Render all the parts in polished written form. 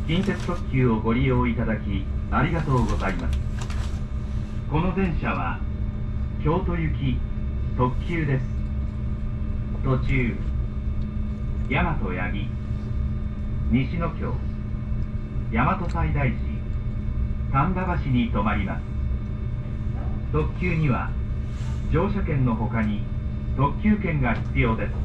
近鉄特急をご利用いただきありがとうございます。この電車は京都行き特急です。途中大和八木、西野京、大和西大寺、神田橋に停まります。特急には乗車券のほかに特急券が必要です。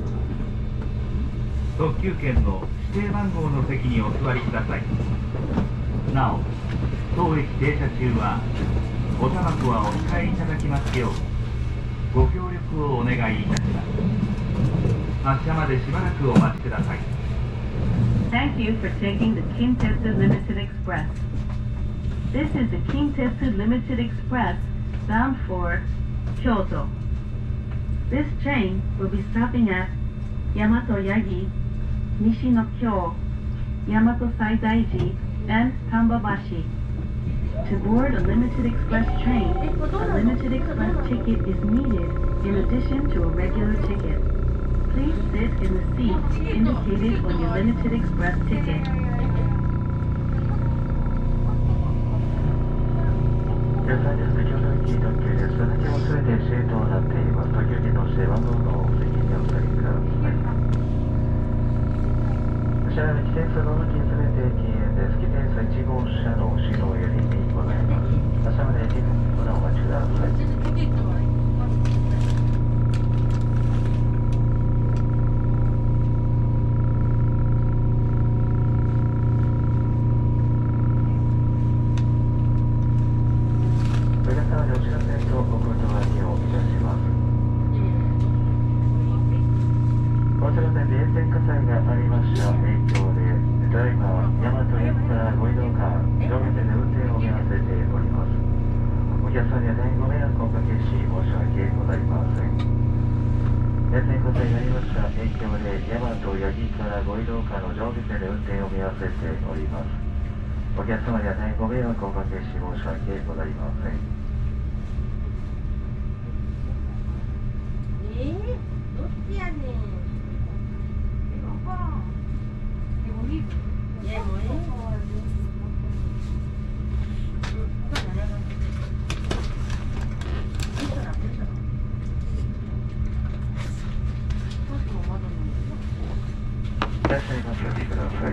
特急券の指定番号の席にお座りください。なお、当駅停車中はおタバコはお控えいただきますようご協力をお願いいたします。発車までしばらくお待ちください。 Thank you for taking the Kintetsu Limited Express. This is the Kintetsu Limited Express bound for Kyoto. This train will be stopping at Yamato Yagi, Nishino-kyo, Yamato Saidaiji, and Tambabashi. To board a Limited Express train, a Limited Express ticket is needed in addition to a regular ticket. Please sit in the seat indicated on your Limited Express ticket. 京都行き特急です。先もすべて指定となっています。特急券の指定番号のお席にお座りください。車内の起点数の近すべて禁煙です。起点数1号車の後ろよりにございます。発車まで2分ほどお待ちください。お客様には大変ご迷惑をおかけし申し訳ございません。 どっちやねん。いやもういらっしゃいませ。お待ちください。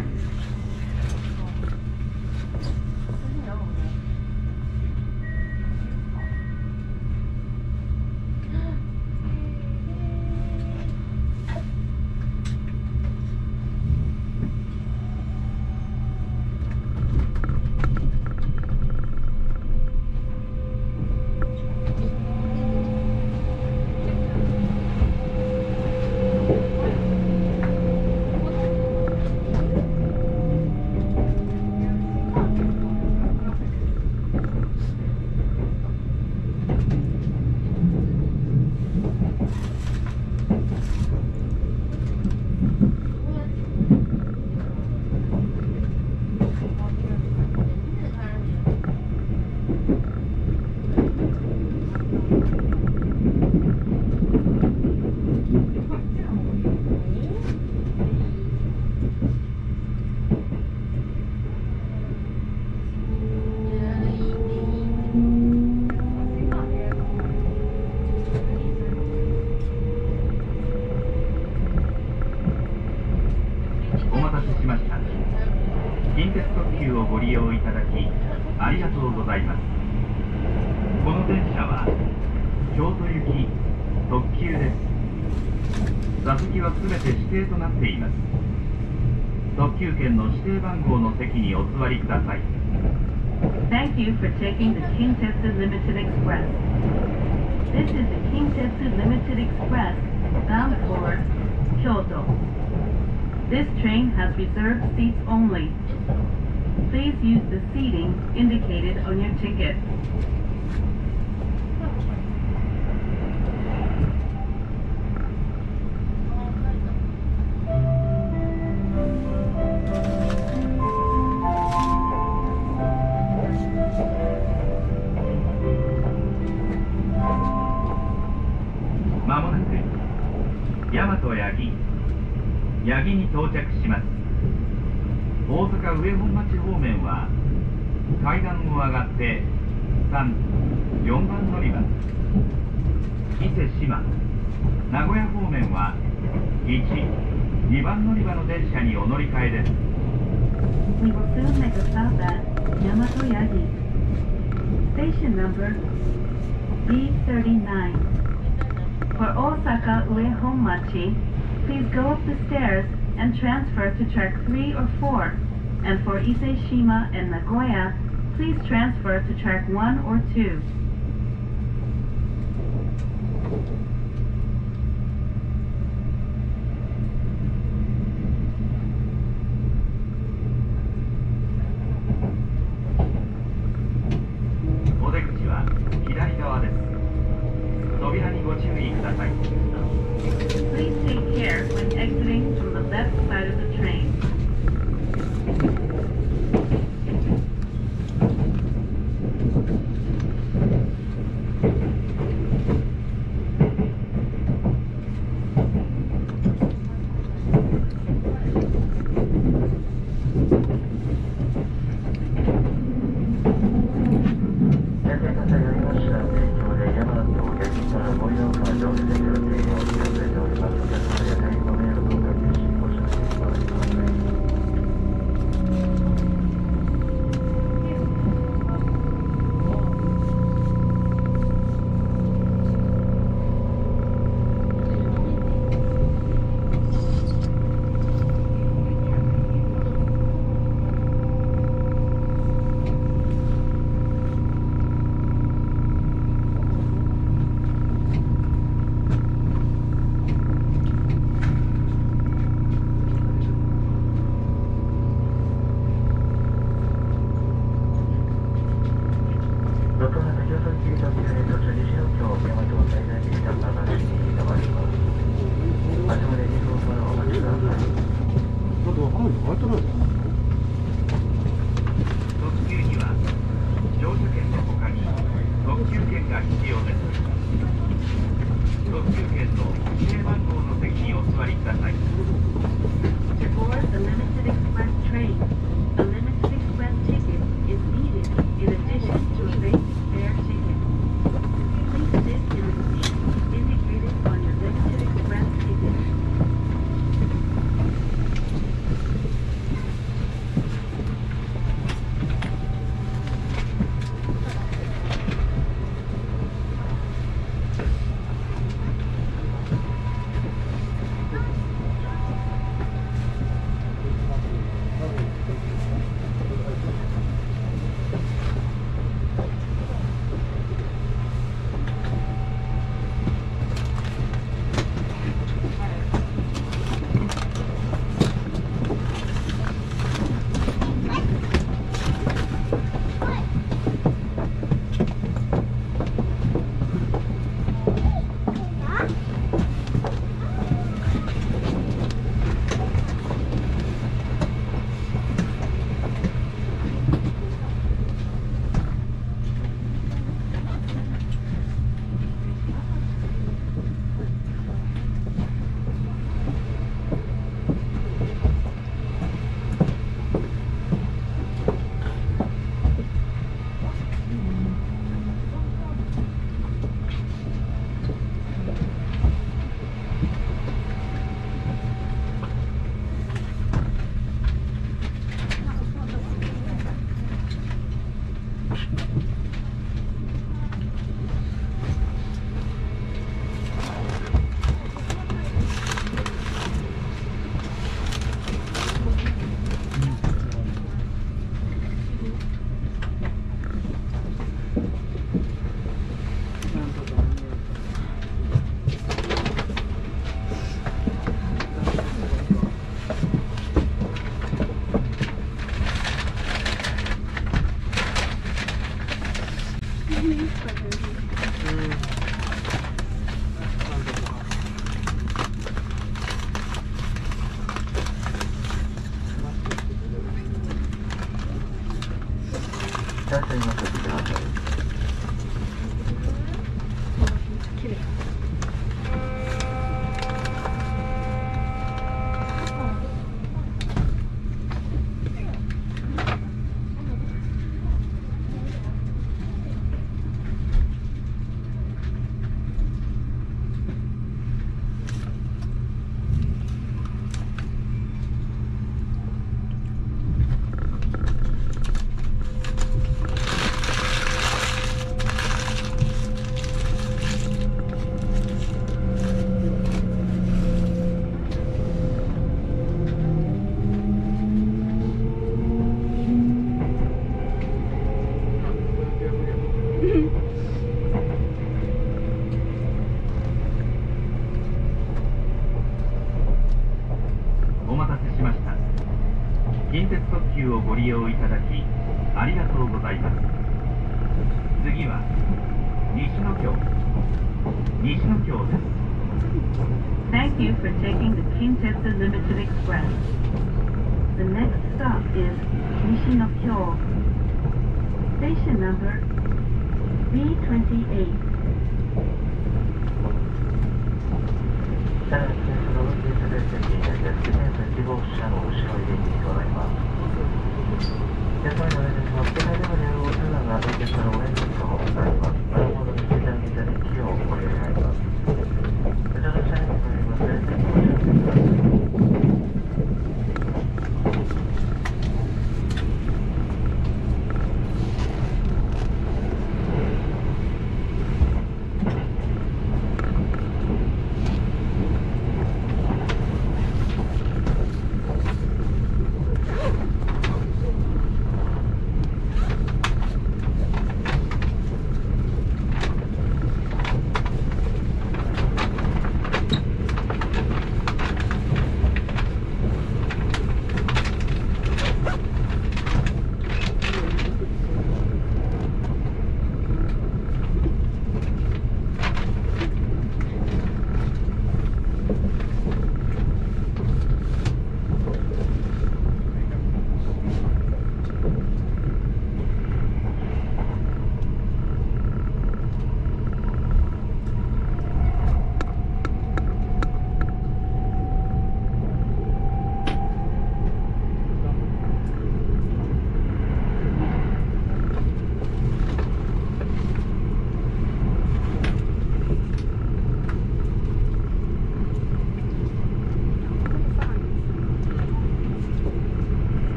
近鉄特急をご利用いただきありがとうございます。この電車は京都行き特急です。座席はすべて指定となっています。特急券の指定番号の席にお座りください。 Thank you for taking the Kintetsu Limited Express. This is the Kintetsu Limited Express bound for Kyoto. This train has reserved seats only. Please use the seating indicated on your ticket. まもなく大和八木に到着します。 大阪上本町方面は階段を上がって3、4番乗り場、伊勢志摩、名古屋方面は1、2番乗り場の電車にお乗り換えです。 We will soon make a stop at Yamato-Yagi. Station number B39. For Osaka Uehonmachi, please go up the stairs and transfer to track 3 or 4. And for Ise-Shima and Nagoya, please transfer to track 1 or 2. お出口は左側です。扉にご注意ください。 Please take care when exiting from the left side of the train. 夜景方よりました提供で山形と八木から盛岡までお店で予定をお知らせております。お客様や大変ご迷惑をおかけしご承知いただきます。6番の上層切りとビルへ途中西の京大和最大的な話に変わります。あくまで2分ほどお待ちください。 特急には乗車券の他に特急券が必要です。特急券の指定番号の席にお座りください。 To board the Limited Express train, a Limited Express ticket is needed in addition to a basic fare ticket. Please sit in the seat indicated on your Limited Express ticket. いらっしゃいませ。ください。 近鉄特急をご利用いただきありがとうございます。次は西野京です。 Thank you for taking the Kintetsu Limited Express. The next stop is Nishinokyo. Station number B28. さらに電車の運転される席になります。電車希望車の後ろ入りにございます。やっぱりお願いします。手前でもにあるお茶が運転されるオレンジの方ございます。なるほど、西田みたいに気をお願いします。こちらの車にございます。ぜひご注意ください。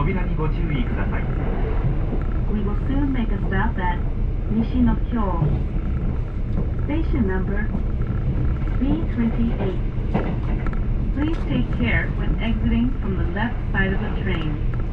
扉にご注意ください。 We will soon make a stop at Nishinokyo. Station number B28. Please take care when exiting from the left side of the train.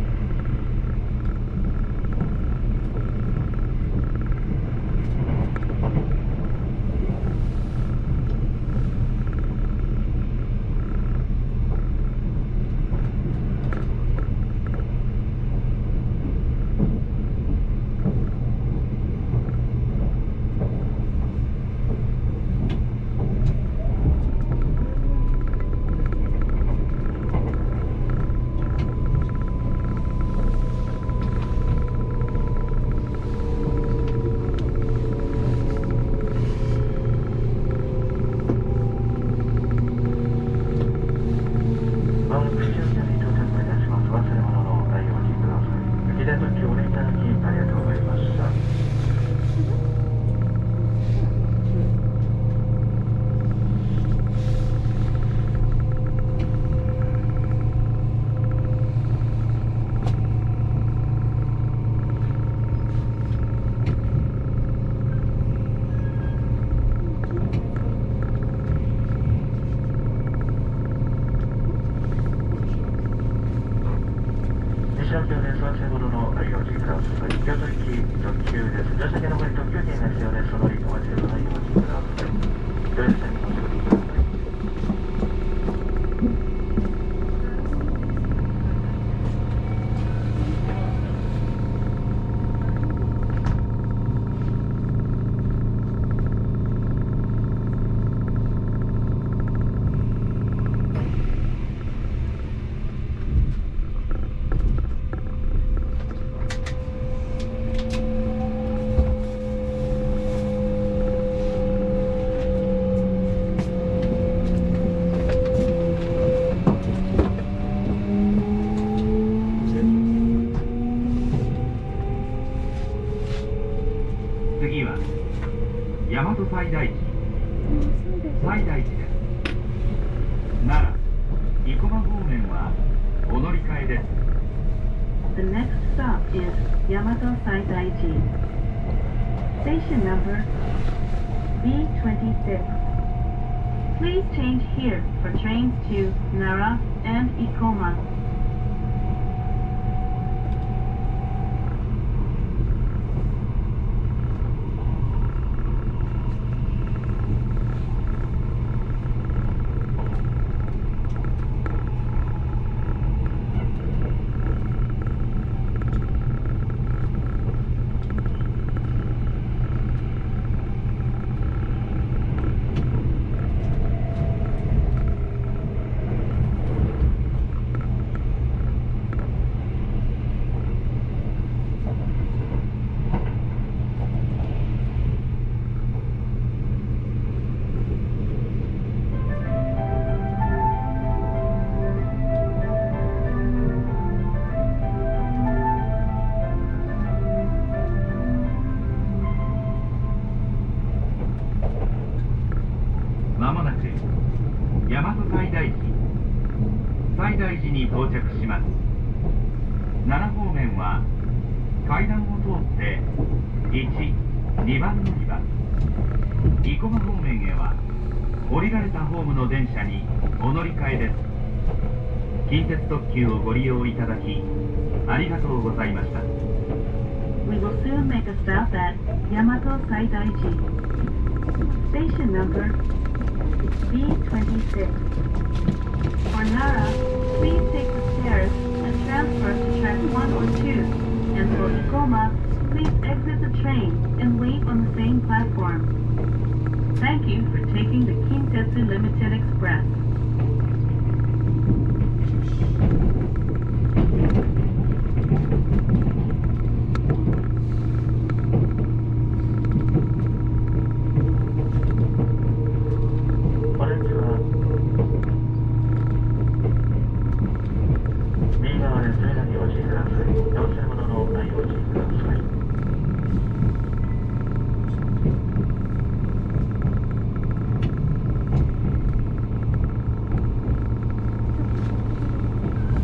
西大寺です。奈良、生駒方面はお乗り換えです。 The next stop is Yamato Saidaiji. Station number B26. Please change here for trains to Nara and Ikoma. まもなく大和西大寺に到着します。奈良方面は階段を通って1、2番乗り場、生駒方面へは降りられたホームの電車にお乗り換えです。近鉄特急をご利用いただきありがとうございました。 We will soon make a stop at Yamato Saidaiji. Station number B26. For Nara, please take the stairs and transfer to track 1 or 2. And for Ikoma, please exit the train and wait on the same platform. Thank you for taking the Kintetsu Limited Express. お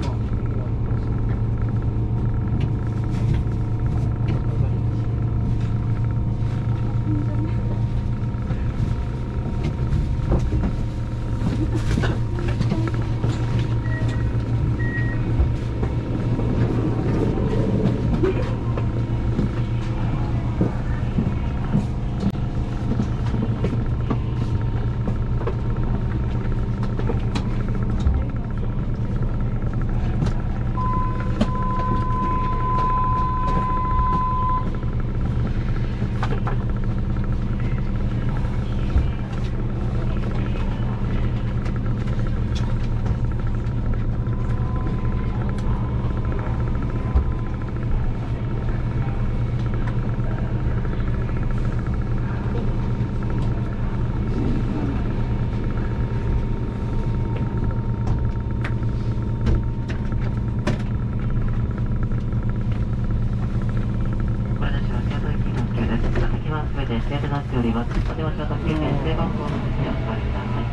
予定となっております。お手持ちの特急券指定番号をお持ちしてお座りください。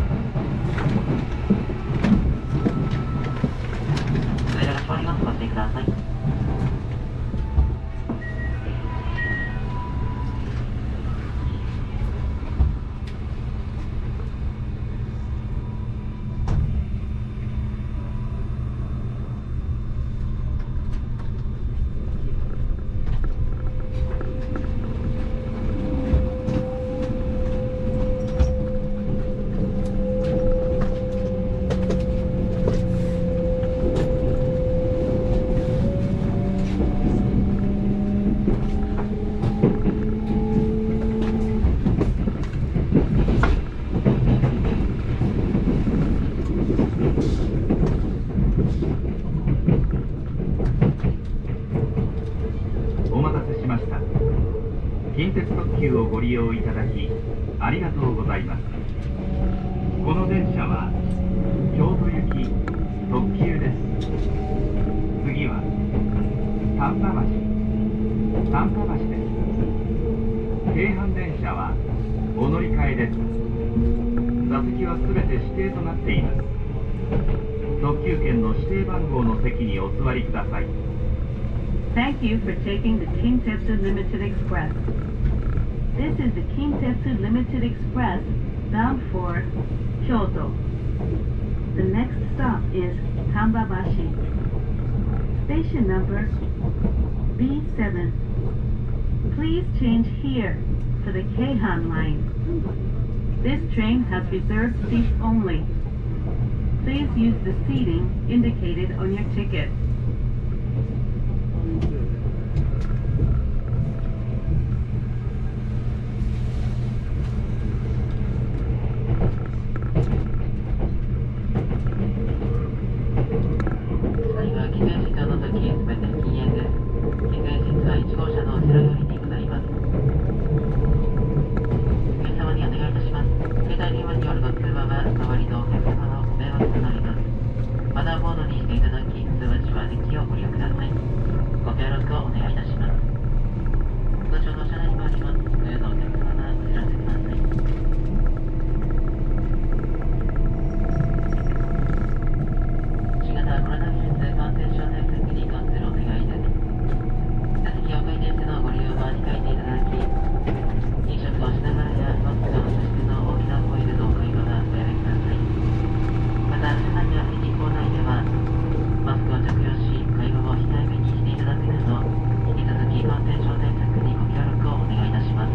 扉が閉まります。ご注意ください。 お待たせしました。近鉄特急をご利用いただきありがとうございます。この電車は京都行き特急です。次は丹波橋です。京阪電車はお乗り換えです。座席はすべて指定となっています。特急券の指定番号の席にお座りください。 Thank you for taking the Kintetsu Limited Express. This is the Kintetsu Limited Express bound for Kyoto. The next stop is Tambabashi. Station number B7. Please change here for the Keihan line. This train has reserved seats only. Please use the seating indicated on your ticket. 次は喫煙室を除きすべて禁煙です。喫煙室は1号車の後ろ寄りにございます。お客様にお願いいたします。携帯電話によるご通話は周りのお客様のご迷惑となります。マナーモードにしていただき、通話時は電気をご利用ください。ご協力をお願いいたします。後ほど車内に回ります。ご用のお客様はお知らせください。新型コロナウイルス感染症対策に関するお願いです。座席を回転してのご利用は控えていただき、飲食をしながらやマスクを外しての大きな声での会話はおやめください。また、車内や席構内では、マスクを着用し、会話を控えめにしていただくなど、引き続き感染症対策にご協力をお願いいたします。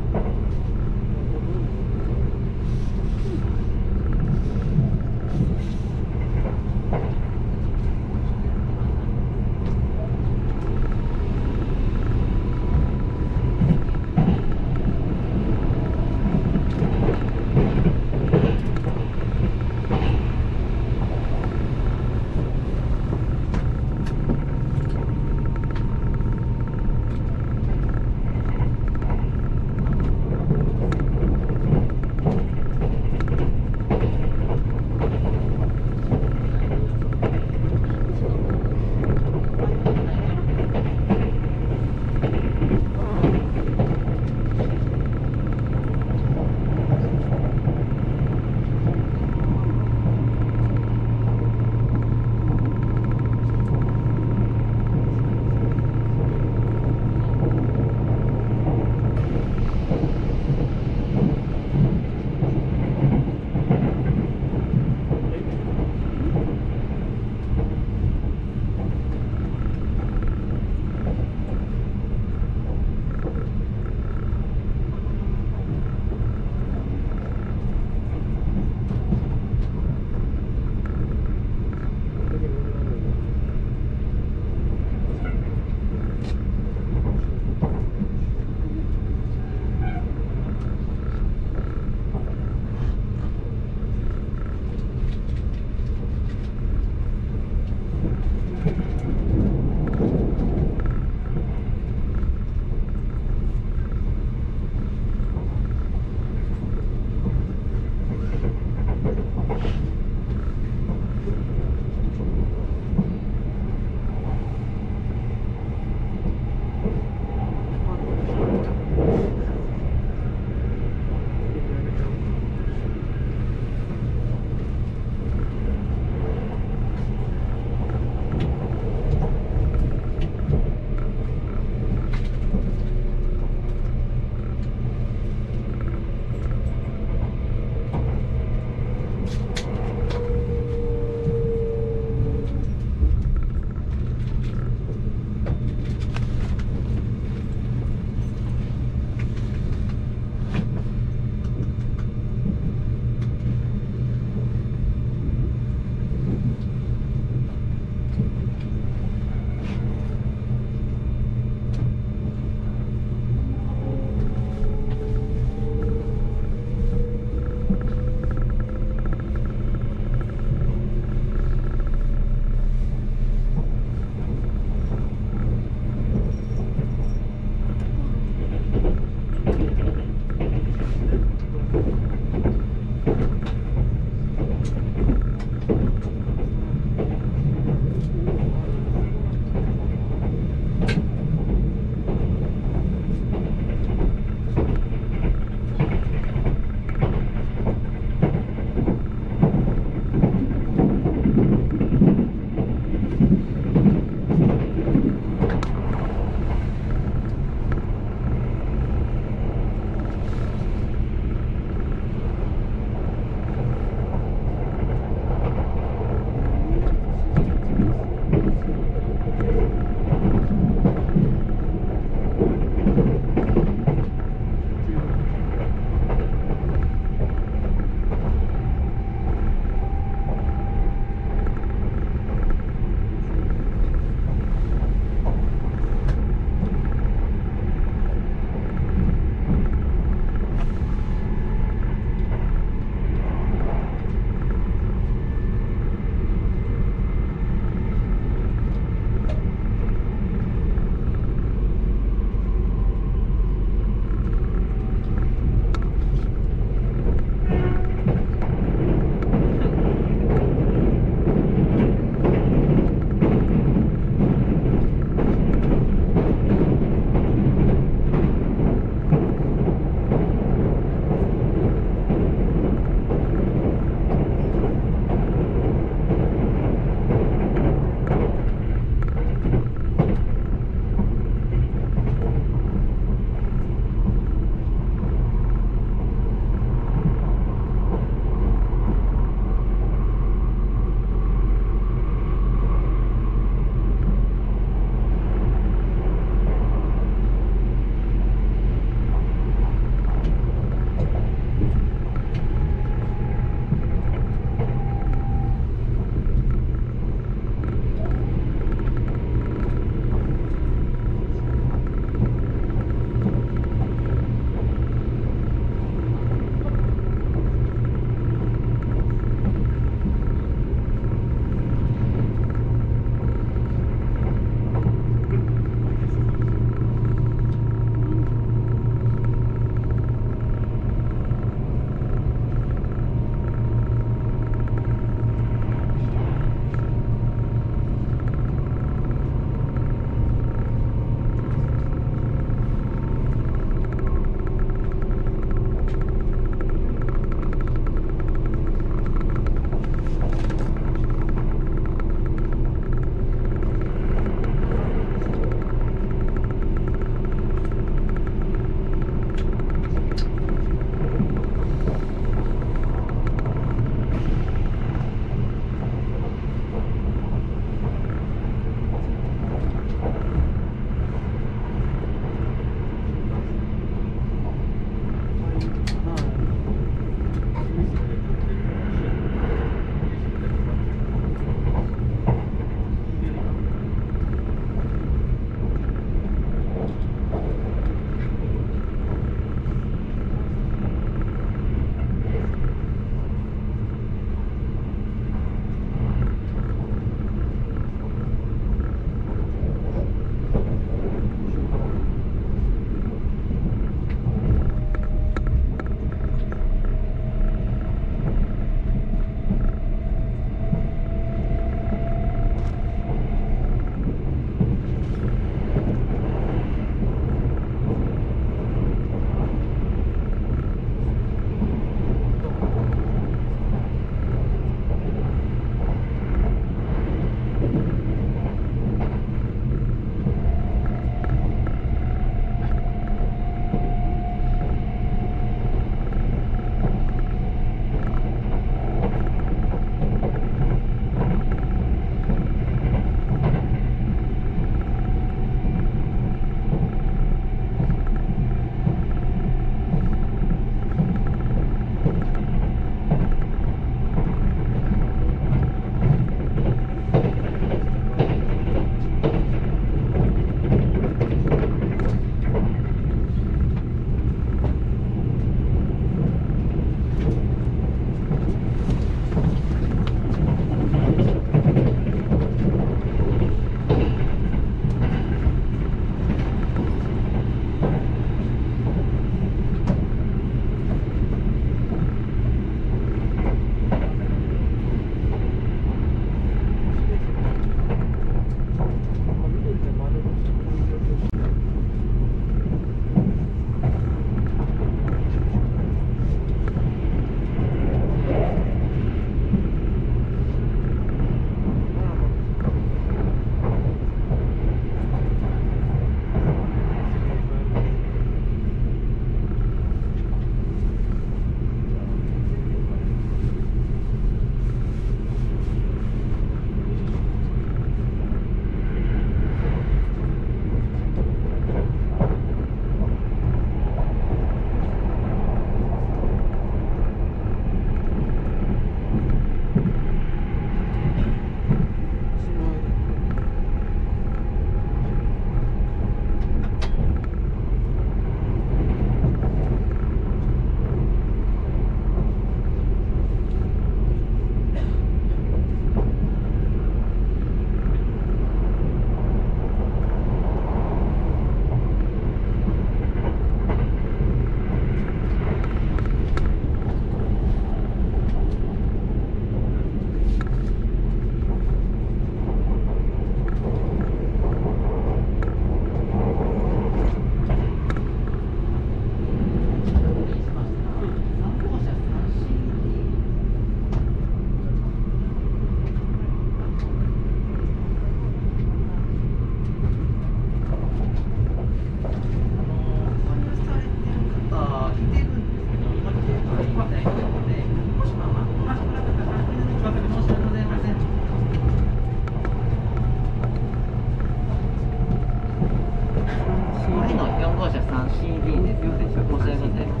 号車 3CD です。申し訳ございません。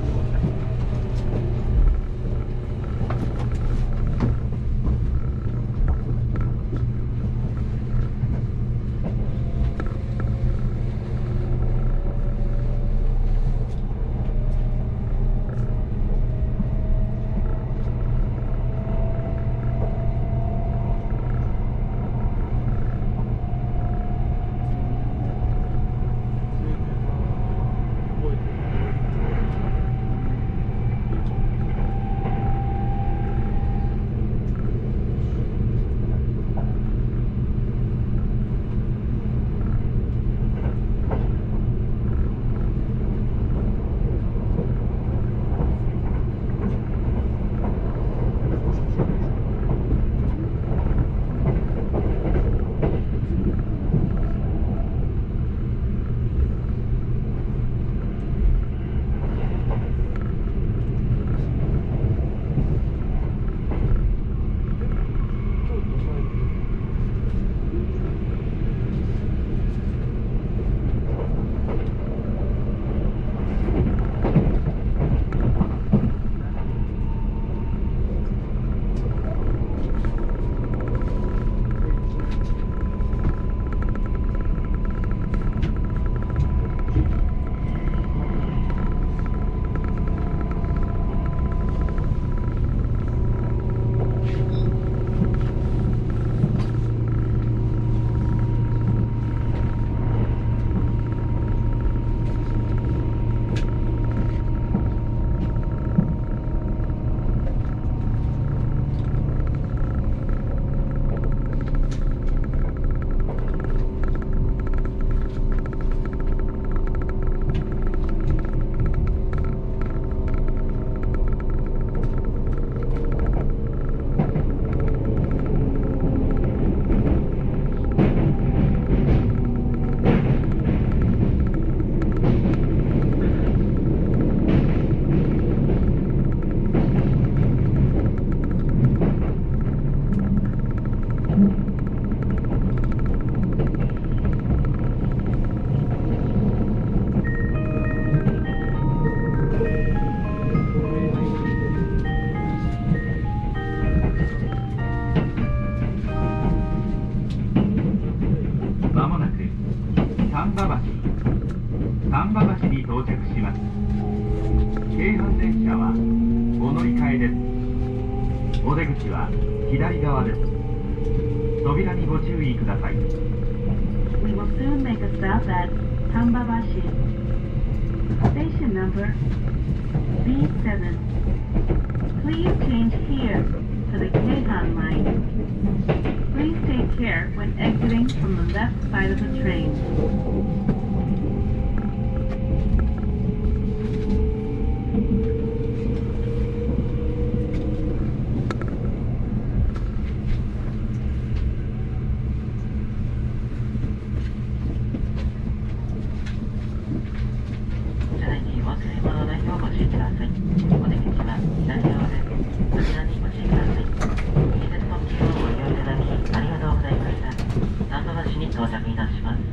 丹波橋に到着します。京阪電車はお乗り換えです。お出口は左側です。扉にご注意ください。 We will soon make a stop at Tambabashi. Station number B7. Please change here to the Keihan line. Please take care when exiting from the left side of the train. 車内にお忘れ物ないようご注意ください。お出口は左側です。扉にご注意ください。近鉄特急をご利用いただきありがとうございました。丹波橋に到着いたします。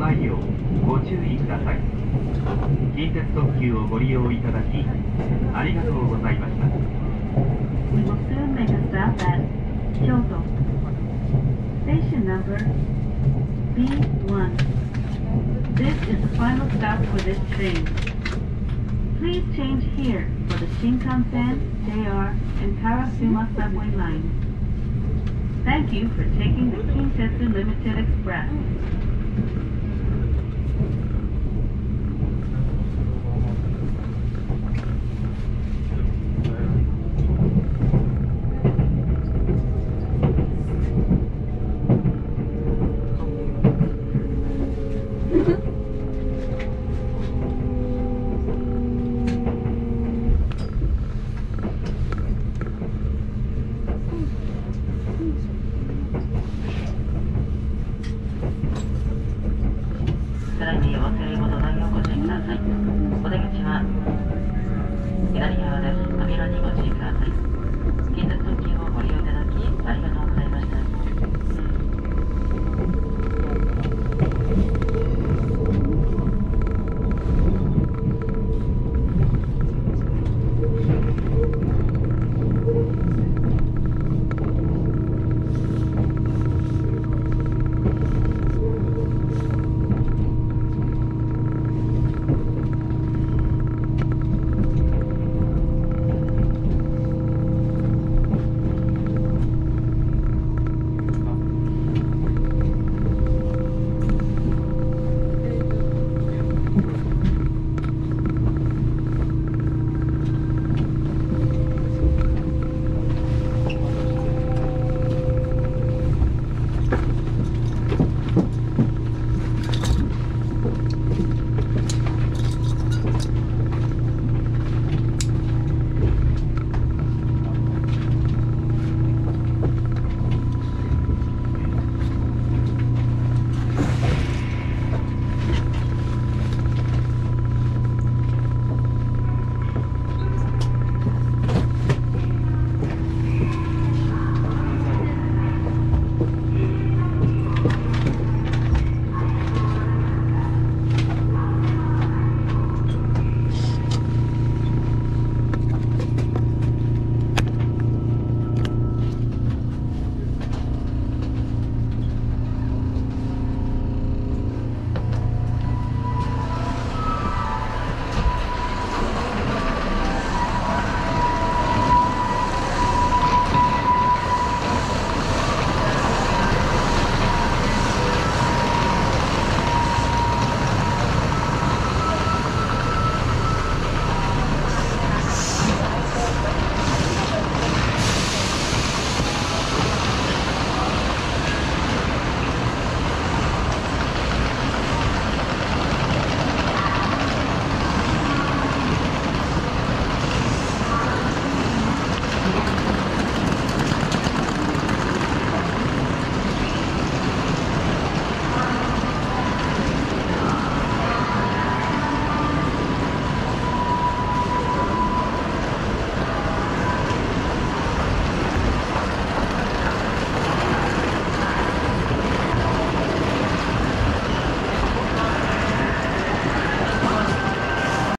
ないようご注意ください。近鉄特急をご利用いただきありがとうございました。 We will soon make a stop at Kyoto. Station number B1. This is the final stop for this train. Please change here for the Shinkansen, JR, and Karasuma subway lines. Thank you for taking the Kintetsu Limited Express.